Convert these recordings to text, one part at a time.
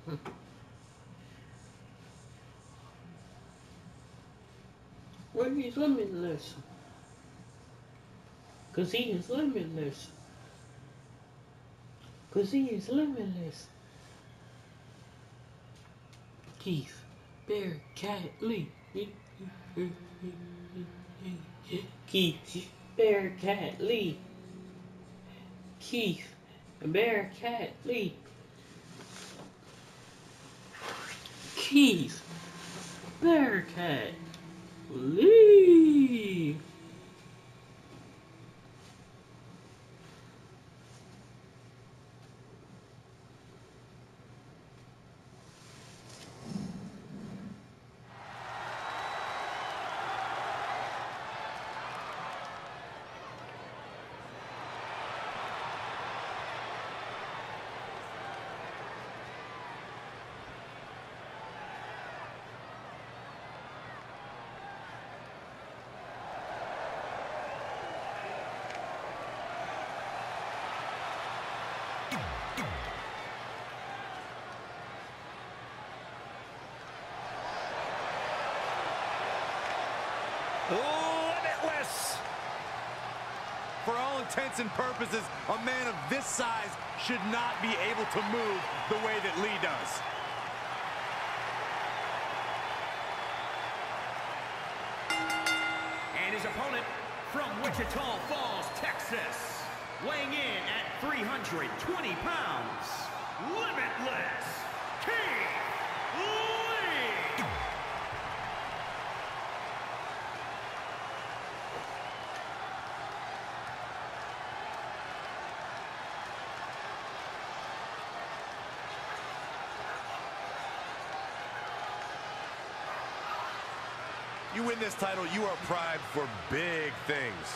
Well, he's limitless. Cause he is limitless. Cause he is limitless. Keith, Bearcat Lee. Keith, Bearcat Lee. Keith, Bearcat Lee. Keith, Bearcat Lee. Limitless! For all intents and purposes, a man of this size should not be able to move the way that Lee does. And his opponent from Wichita Falls, Texas, weighing in at 320 pounds, Limitless Keith Lee! You win this title, you are primed for big things.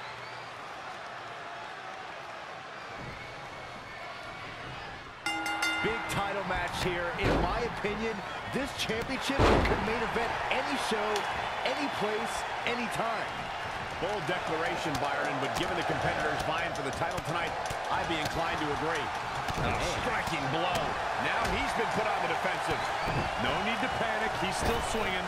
Big title match here. In my opinion, this championship could main event any show, any place, anytime. Bold declaration, Byron, but given the competitors vying for the title tonight, I'd be inclined to agree. A striking blow. Now he's been put on the defensive. No need to panic. He's still swinging.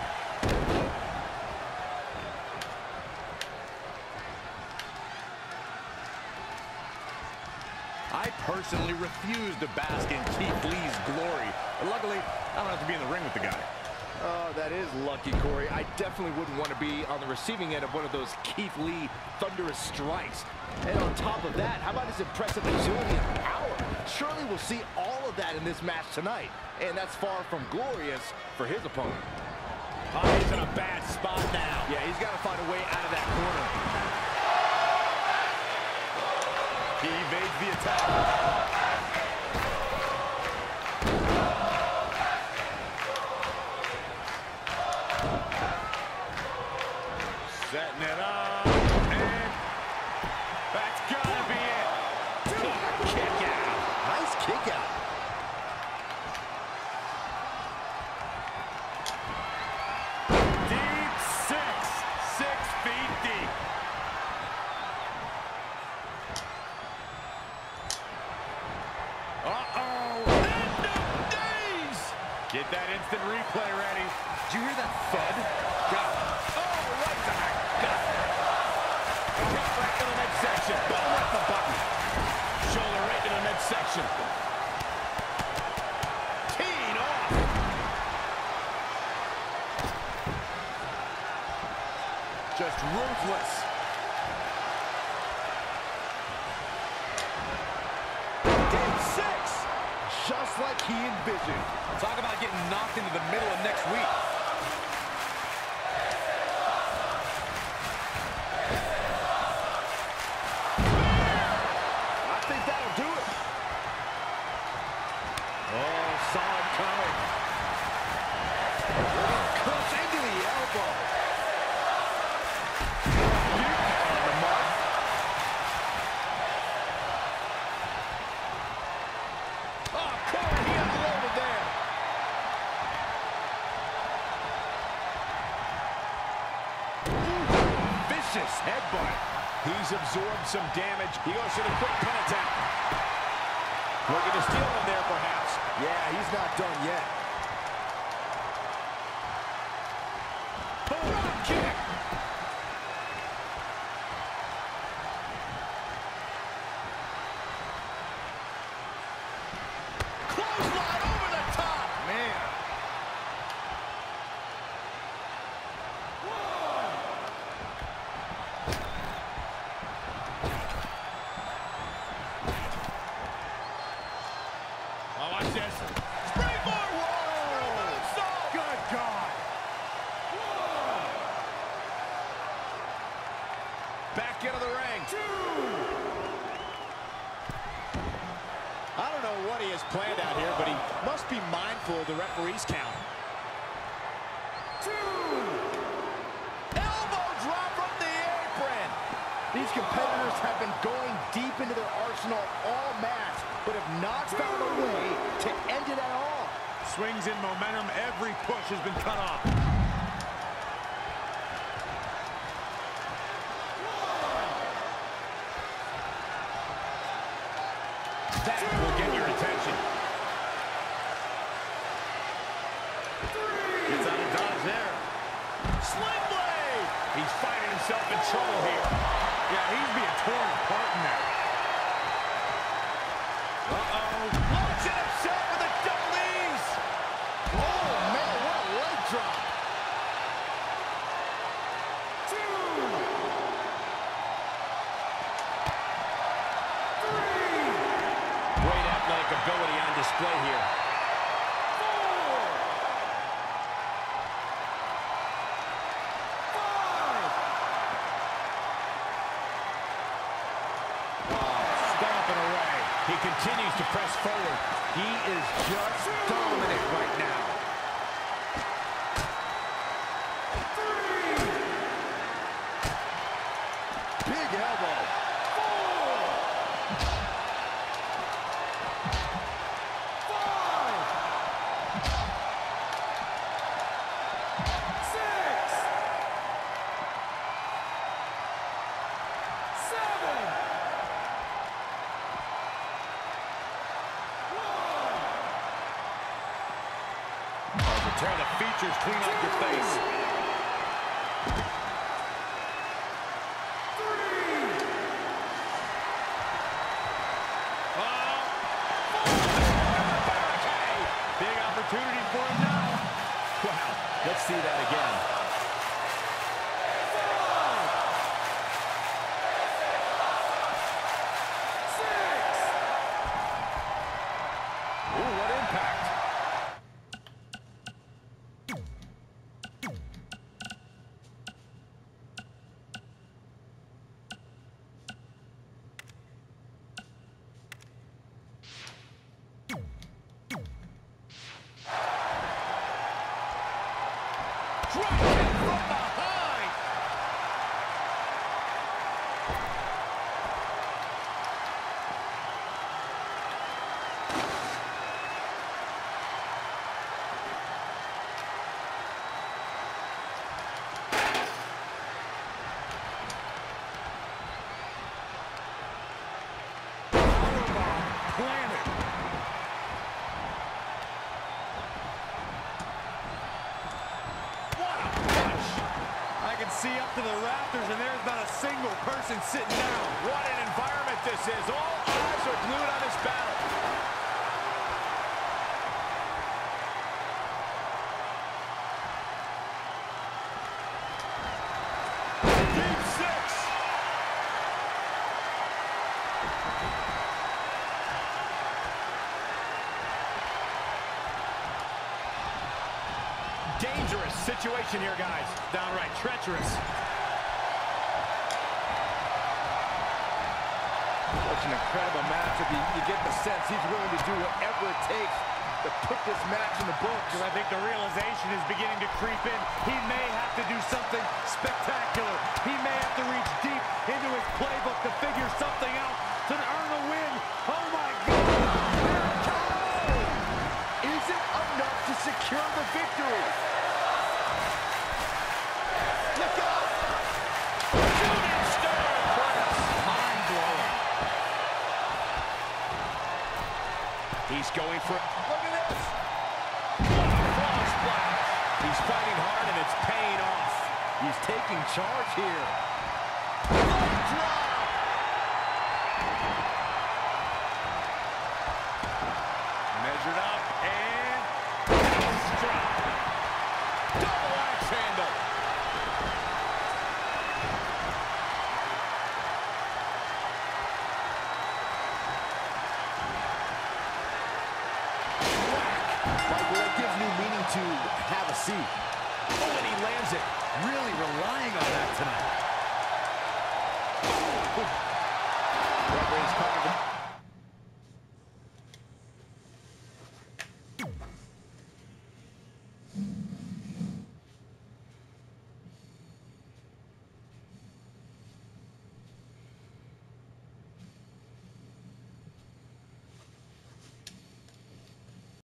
I personally refuse to bask in Keith Lee's glory. But luckily, I don't have to be in the ring with the guy. Oh, that is lucky, Corey. I definitely wouldn't want to be on the receiving end of one of those Keith Lee thunderous strikes. And on top of that, how about his impressive agility and power? Surely we'll see all of that in this match tonight. And that's far from glorious for his opponent. Oh, he's in a bad spot now. Yeah, he's got to find a way out of that corner. He evades the attack. Setting it up, and that's gotta be it. Kick out. Nice kick out. Deep six, 6 feet deep. Uh-oh, end of days. Get that instant replay ready. Did you hear that thud? Got it. Oh, right to the gut. Kick right to the midsection. Ball right the button. Shoulder right to the midsection. Teed off. Just ruthless. Game 6. Just like he envisioned. Talk about getting knocked into the middle of next week. I think that'll do it. Oh, saw it coming. Cuts into the elbow. On the mark. Oh, Corey, he unloaded there. Vicious headbutt. He's absorbed some damage. He goes for the quick pin attempt. Looking to steal him there, perhaps. Yeah, he's not done yet. Drop kick. Clothesline over the top. Man. Oh, watch this. Springboard. Whoa. Good God. Back into the ring. I don't know what he has planned out here, but he must be mindful of the referee's count. Elbow drop from the apron. These competitors have been going deep into their arsenal all match, but have not found a way to end it at all. Swings in momentum. Every push has been cut off. That will get your attention. Gets out of dodge there. Sling blade! He's finding himself in trouble here. Yeah, he's being torn apart in there. Uh-oh. Launching himself with a double knees. Oh, man, what a leg drop. Great athletic ability on display here. Stomping away. He continues to press forward. He is just dominant right now. Big elbow. Tear the features clean off your face. Big opportunity for him now. Wow, let's see that again. Ooh, what impact. Drop kick from behind. Powerbomb planted. What a punch. I can see up to the rafters, and there's not a single person sitting down. What an environment this is. All eyes are glued on this battle. Deep six. Dangerous situation here, guys. Downright treacherous. Such an incredible matchup. You get the sense he's willing to do whatever it takes to put this match in the books. I think the realization is beginning to creep in. He may have to do something spectacular. He may have to reach deep into his playbook to figure something out to earn a win. Oh, my God. Is it enough to secure the victory? Look out! Shooting star press. Mind-blowing. He's going for... Look at this! Frog splash. He's fighting hard, and it's paying off. He's taking charge here. Measured up, and... Drop. Double axe handle. Michael, that gives new meaning to have a seat. Oh, and he lands it. Really relying on that tonight. Referee's calling.